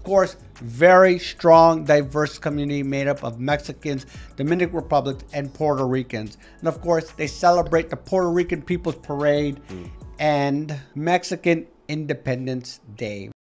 course, very strong, diverse community made up of Mexicans, Dominican Republic, and Puerto Ricans. And of course, they celebrate the Puerto Rican People's Parade and Mexican Independence Day.